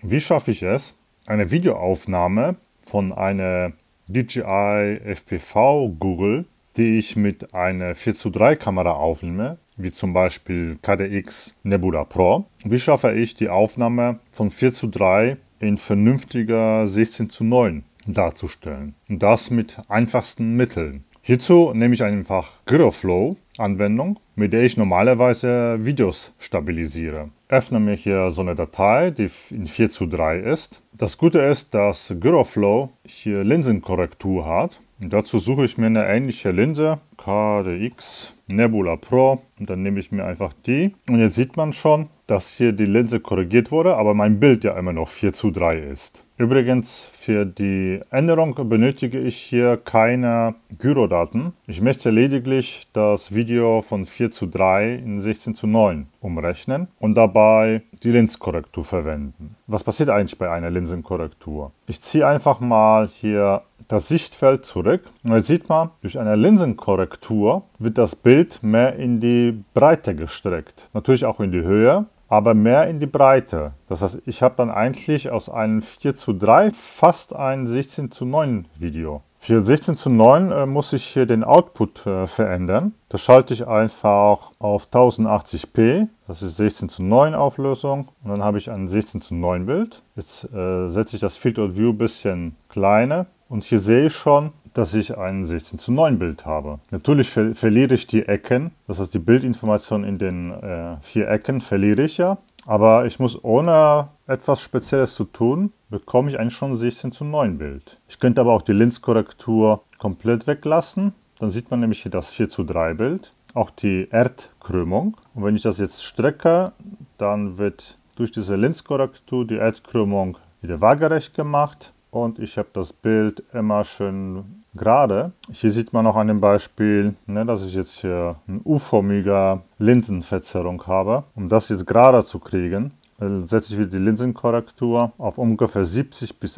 Wie schaffe ich es, eine Videoaufnahme von einer DJI FPV Google, die ich mit einer 4:3 Kamera aufnehme, wie zum Beispiel KDX Nebula Pro, wie schaffe ich die Aufnahme von 4:3 in vernünftiger 16:9 darzustellen? Und das mit einfachsten Mitteln. Hierzu nehme ich einfach Gyroflow Anwendung, mit der ich normalerweise Videos stabilisiere. Öffne mir hier so eine Datei, die in 4:3 ist. Das Gute ist, dass Gyroflow hier Linsenkorrektur hat. Und dazu suche ich mir eine ähnliche Linse, KDX Nebula Pro, und dann nehme ich mir einfach die. Und jetzt sieht man schon, dass hier die Linse korrigiert wurde, aber mein Bild ja immer noch 4:3 ist. Übrigens, für die Änderung benötige ich hier keine Gyrodaten. Ich möchte lediglich das Video von 4:3 in 16:9 umrechnen und dabei die Linsenkorrektur verwenden. Was passiert eigentlich bei einer Linsenkorrektur? Ich ziehe einfach mal hier das Sichtfeld zurück und jetzt sieht man, durch eine Linsenkorrektur wird das Bild mehr in die Breite gestreckt. Natürlich auch in die Höhe, aber mehr in die Breite. Das heißt, ich habe dann eigentlich aus einem 4:3 fast ein 16:9 Video. Für 16:9 muss ich hier den Output verändern. Das schalte ich einfach auf 1080p. Das ist 16:9 Auflösung. Und dann habe ich ein 16:9 Bild. Jetzt setze ich das Field of View ein bisschen kleiner. Und hier sehe ich schon, dass ich ein 16:9 Bild habe. Natürlich verliere ich die Ecken. Das heißt, die Bildinformation in den 4 Ecken verliere ich ja. Aber ich muss ohne etwas Spezielles zu tun, bekomme ich eigentlich schon ein 16:9 Bild. Ich könnte aber auch die Linsenkorrektur komplett weglassen. Dann sieht man nämlich hier das 4:3 Bild. Auch die Erdkrümmung. Und wenn ich das jetzt strecke, dann wird durch diese Linsenkorrektur die Erdkrümmung wieder waagerecht gemacht. Und ich habe das Bild immer schön gerade. Hier sieht man auch an dem Beispiel, dass ich jetzt hier eine U-förmige Linsenverzerrung habe. Um das jetzt gerade zu kriegen, setze ich wieder die Linsenkorrektur auf ungefähr 70 bis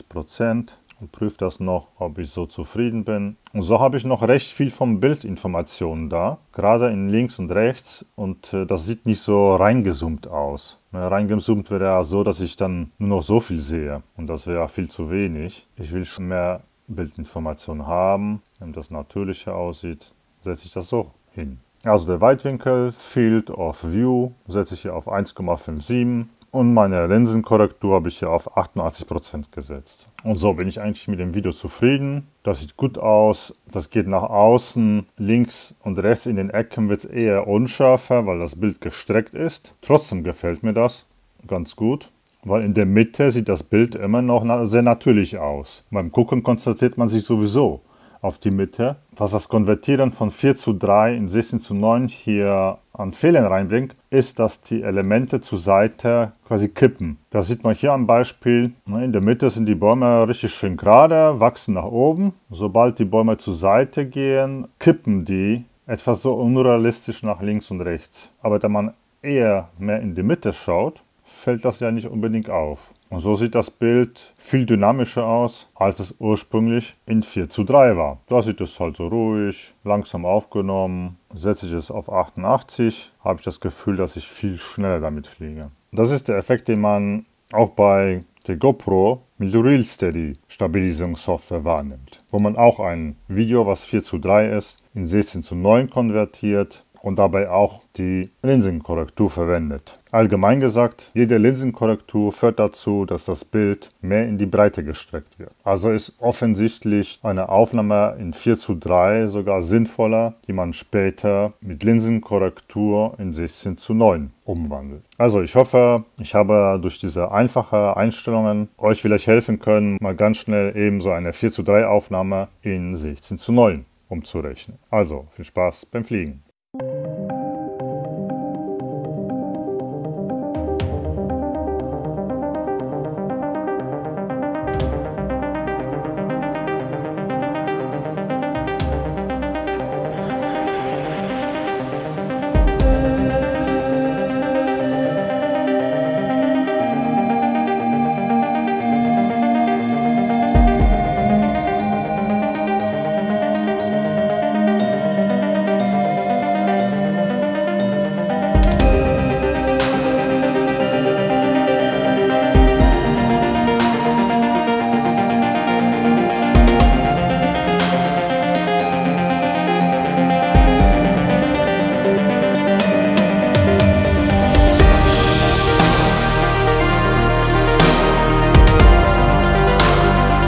80% und prüfe das noch, ob ich so zufrieden bin. Und so habe ich noch recht viel von Bildinformationen da, gerade in links und rechts, und das sieht nicht so reingezoomt aus. Reingezoomt wäre ja so, dass ich dann nur noch so viel sehe und das wäre ja viel zu wenig. Ich will schon mehr Bildinformationen haben. Wenn das natürlicher aussieht, setze ich das so hin. Also der Weitwinkel, Field of View, setze ich hier auf 1,57 und meine Linsenkorrektur habe ich hier auf 88% gesetzt. Und so bin ich eigentlich mit dem Video zufrieden. Das sieht gut aus, das geht nach außen, links und rechts in den Ecken wird es eher unscharfer, weil das Bild gestreckt ist. Trotzdem gefällt mir das ganz gut, weil in der Mitte sieht das Bild immer noch sehr natürlich aus. Beim Gucken konzentriert man sich sowieso auf die Mitte. Was das Konvertieren von 4:3 in 16:9 hier an Fehlern reinbringt, ist, dass die Elemente zur Seite quasi kippen. Das sieht man hier am Beispiel. In der Mitte sind die Bäume richtig schön gerade, wachsen nach oben. Sobald die Bäume zur Seite gehen, kippen die etwas so unrealistisch nach links und rechts. Aber da man eher mehr in die Mitte schaut, fällt das ja nicht unbedingt auf. Und so sieht das Bild viel dynamischer aus, als es ursprünglich in 4:3 war. Da sieht es halt so ruhig, langsam aufgenommen. Setze ich es auf 88, habe ich das Gefühl, dass ich viel schneller damit fliege. Das ist der Effekt, den man auch bei der GoPro mit RealSteady Stabilisierungssoftware wahrnimmt. Wo man auch ein Video, was 4:3 ist, in 16:9 konvertiert und dabei auch die Linsenkorrektur verwendet. Allgemein gesagt, jede Linsenkorrektur führt dazu, dass das Bild mehr in die Breite gestreckt wird. Also ist offensichtlich eine Aufnahme in 4:3 sogar sinnvoller, die man später mit Linsenkorrektur in 16:9 umwandelt. Also ich hoffe, ich habe durch diese einfachen Einstellungen euch vielleicht helfen können, mal ganz schnell eben so eine 4:3 Aufnahme in 16:9 umzurechnen. Also viel Spaß beim Fliegen.